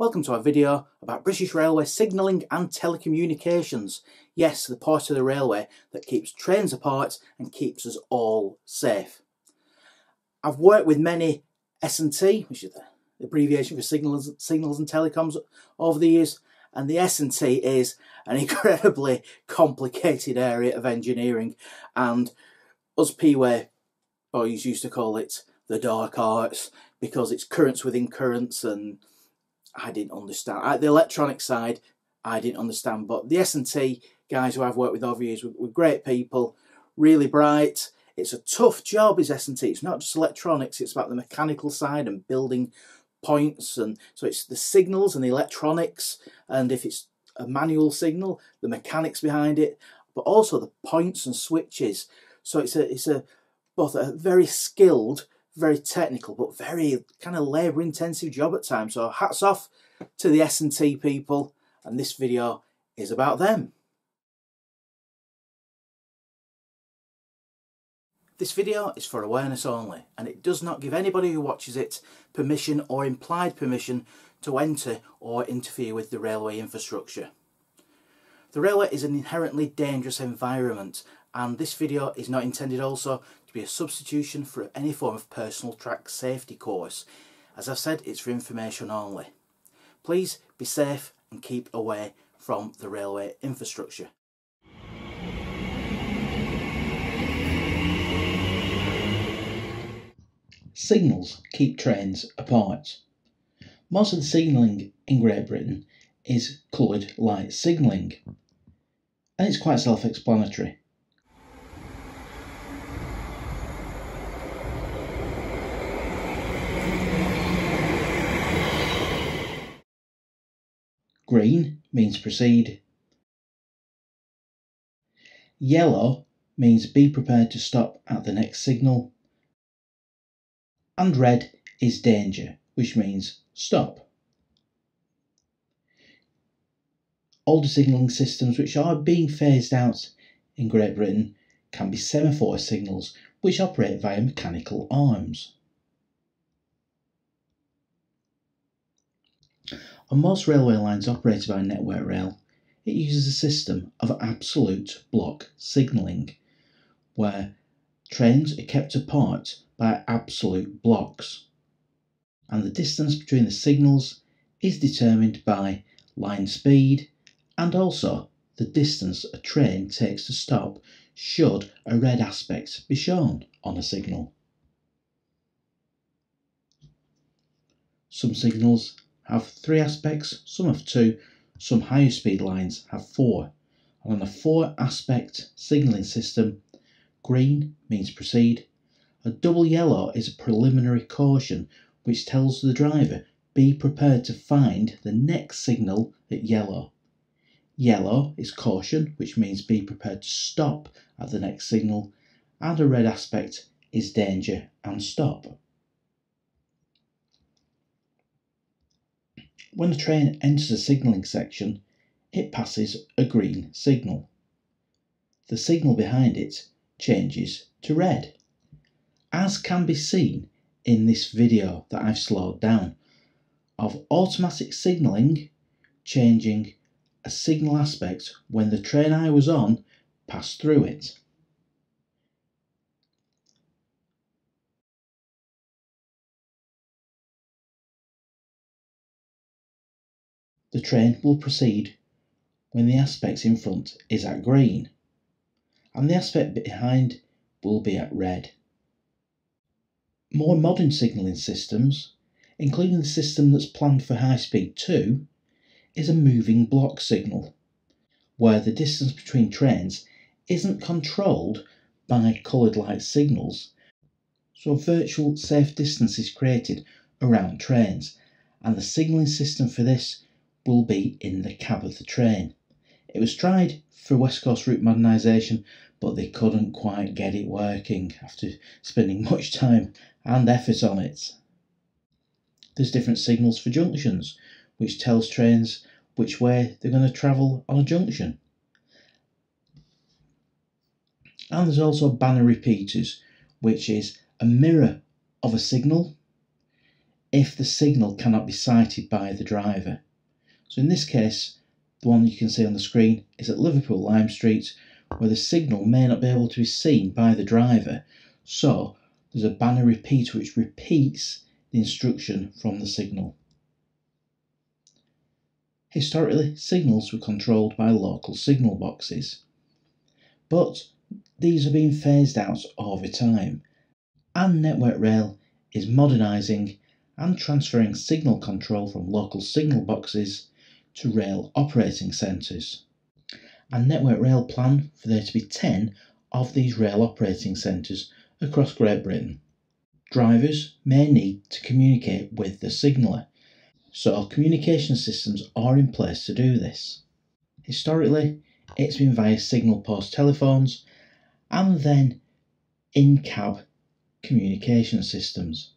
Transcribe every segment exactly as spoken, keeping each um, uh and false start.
Welcome to our video about British Railway signalling and telecommunications. Yes, the part of the railway that keeps trains apart and keeps us all safe. I've worked with many S and T, which is the abbreviation for signals, signals and telecoms, over the years, and the S and T is an incredibly complicated area of engineering, and us P-Way boys used to call it the dark arts because it's currents within currents, and I didn't understand. I, the electronic side, I didn't understand. But the S and T guys who I've worked with over the years were, were great people, really bright. It's a tough job, is S and T. It's not just electronics, it's about the mechanical side and building points. And so it's the signals and the electronics. And if it's a manual signal, the mechanics behind it, but also the points and switches. So it's a, it's a both a very skilled, very technical, but very kind of labour intensive job at times. So hats off to the S and T people, and this video is about them. This video is for awareness only, and it does not give anybody who watches it permission or implied permission to enter or interfere with the railway infrastructure. The railway is an inherently dangerous environment, and this video is not intended also to be a substitution for any form of personal track safety course. As I've said, it's for information only. Please be safe and keep away from the railway infrastructure. Signals keep trains apart. Most of the signalling in Great Britain is coloured light signalling, and it's quite self-explanatory. Green means proceed. Yellow means be prepared to stop at the next signal. And red is danger, which means stop. Older signalling systems which are being phased out in Great Britain can be semaphore signals, which operate via mechanical arms. On most railway lines operated by Network Rail, it uses a system of absolute block signalling, where trains are kept apart by absolute blocks, and the distance between the signals is determined by line speed and also the distance a train takes to stop should a red aspect be shown on a signal. Some signals have three aspects, some have two, some higher speed lines have four, and on a four aspect signalling system, green means proceed. A double yellow is a preliminary caution which tells the driver be prepared to find the next signal at yellow. Yellow is caution, which means be prepared to stop at the next signal, and a red aspect is danger and stop. When a train enters a signalling section, it passes a green signal. The signal behind it changes to red, as can be seen in this video that I've slowed down, of automatic signalling changing a signal aspect when the train I was on passed through it. The train will proceed when the aspect in front is at green, and the aspect behind will be at red. More modern signalling systems, including the system that's planned for high speed two, is a moving block signal, where the distance between trains isn't controlled by coloured light signals, so a virtual safe distance is created around trains, and the signalling system for this will be in the cab of the train. It was tried for West Coast route modernisation, but they couldn't quite get it working after spending much time and effort on it. There's different signals for junctions, which tells trains which way they're going to travel on a junction. And there's also banner repeaters, which is a mirror of a signal. if the signal cannot be sighted by the driver. So in this case, the one you can see on the screen is at Liverpool Lime Street, where the signal may not be able to be seen by the driver, so there's a banner repeater which repeats the instruction from the signal. Historically, signals were controlled by local signal boxes, but these are being phased out over time, and Network Rail is modernising and transferring signal control from local signal boxes to rail operating centres. And Network Rail plan for there to be ten of these rail operating centres across Great Britain. Drivers may need to communicate with the signaller, so communication systems are in place to do this. Historically, it's been via signal post telephones and then in-cab communication systems.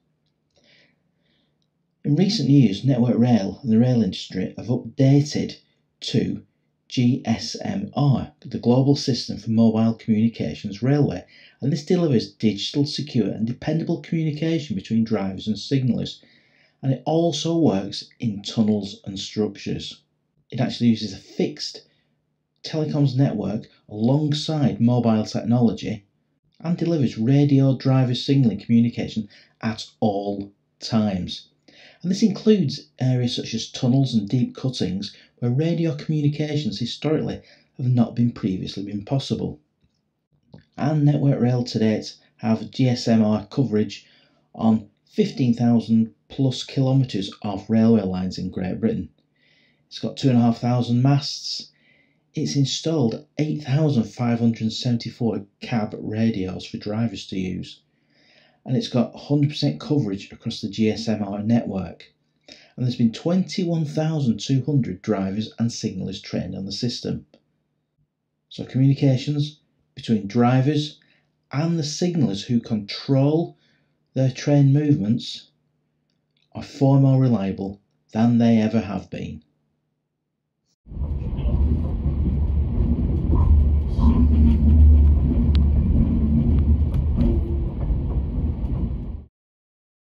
In recent years, Network Rail and the rail industry have updated to G S M R, the Global System for Mobile Communications Railway, and this delivers digital, secure and dependable communication between drivers and signallers, and it also works in tunnels and structures. It actually uses a fixed telecoms network alongside mobile technology and delivers radio driver signalling communication at all times. And this includes areas such as tunnels and deep cuttings where radio communications historically have not been previously been possible. And Network Rail to date have G S M R coverage on fifteen thousand plus kilometres of railway lines in Great Britain. It's got two thousand five hundred masts. It's installed eight thousand five hundred seventy-four cab radios for drivers to use. And it's got one hundred percent coverage across the G S M R network. And there's been twenty-one thousand two hundred drivers and signallers trained on the system. So communications between drivers and the signallers who control their train movements are far more reliable than they ever have been.